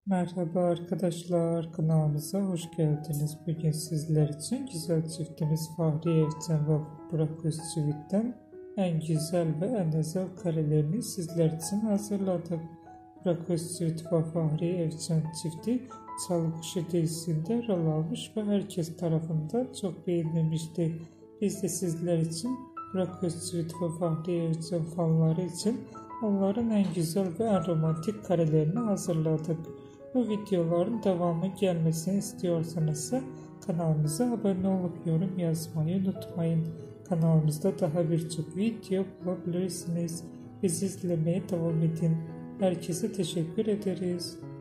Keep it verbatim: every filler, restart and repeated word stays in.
Merhaba arkadaşlar, kanalımıza hoş geldiniz. Bugün sizler için güzel çiftimiz Fahriye Evcen ve Burak Özçivit'ten en güzel ve en özel karelerini sizler için hazırladık. Burak Özçivit ve Fahriye Evcen çifti Çalı Kuşu dizisinde rol almış ve herkes tarafından çok beğenilmişti. Biz de sizler için Burak Özçivit ve Fahriye Evcen fanları için onların en güzel ve en romantik karelerini hazırladık. Bu videoların devamı gelmesini istiyorsanız kanalımıza abone olup yorum yazmayı unutmayın. Kanalımızda daha birçok video bulabilirsiniz. Bizi izlemeye devam edin. Herkese teşekkür ederiz.